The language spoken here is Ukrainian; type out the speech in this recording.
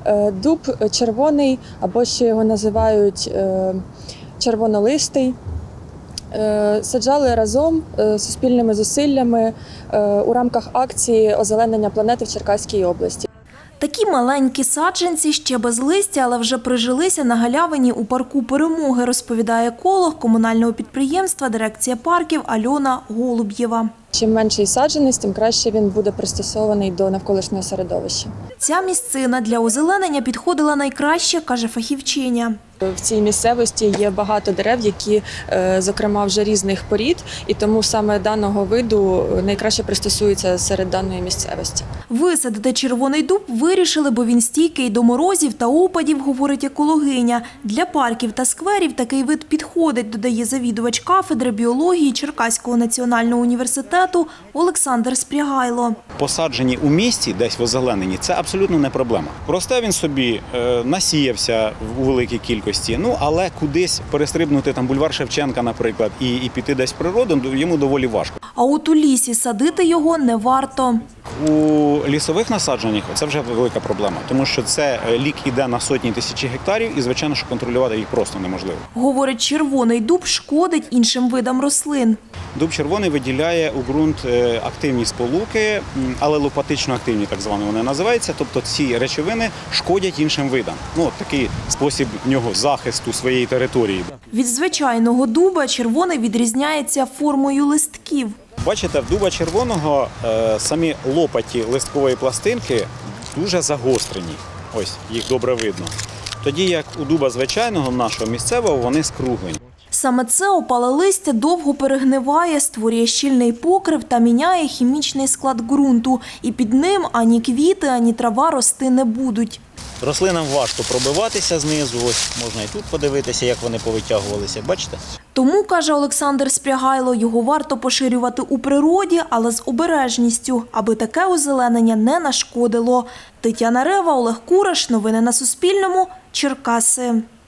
Дуб червоний, або ще його називають червонолистий. Саджали разом суспільними зусиллями у рамках акції озеленення планети в Черкаській області. Такі маленькі саджанці ще без листя, але вже прижилися на галявині у парку Перемоги, розповідає еколог комунального підприємства «Дирекція парків» Альона Голуб'єва. Чим менший саджанець, тим краще він буде пристосований до навколишнього середовища. Ця місцина для озеленення підходила найкраще, каже фахівчиня. В цій місцевості є багато дерев, які, зокрема, вже різних порід, і тому саме даного виду найкраще пристосується серед даної місцевості. Висадити червоний дуб вирішили, бо він стійкий до морозів та опадів, говорить екологиня. Для парків та скверів такий вид підходить, додає завідувач кафедри біології Черкаського національного університету Олександр Спрягайло. Посаджені у місті, десь в озелененні, це абсолютно не проблема. Просто він собі насіявся у великій кількості, але кудись перестрибнути там бульвар Шевченка, наприклад, і піти десь в природу, йому доволі важко. А от у лісі садити його не варто. У лісових насадженнях це вже велика проблема, тому що це лік іде на сотні тисяч гектарів і, звичайно, що контролювати їх просто неможливо. Говорить, червоний дуб шкодить іншим видам рослин. Дуб червоний виділяє у ґрунт активні сполуки, алелопатично активні, так звані вони називаються, тобто ці речовини шкодять іншим видам. Такий спосіб в нього захисту своєї території. Від звичайного дуба червоний відрізняється формою листків. Бачите, в дуба червоного самі лопаті листкової пластинки дуже загострені. Ось, їх добре видно. Тоді як у дуба звичайного, нашого місцевого, вони скруглені. Саме це опале листя довго перегниває, створює щільний покрив та міняє хімічний склад ґрунту. І під ним ані квіти, ані трава рости не будуть. Рослинам важко пробиватися знизу, ось можна і тут подивитися, як вони повитягувалися, бачите? Тому, каже Олександр Спрягайло, його варто поширювати у природі, але з обережністю, аби таке озеленення не нашкодило. Тетяна Рева, Олег Кураш. Новини на Суспільному. Черкаси.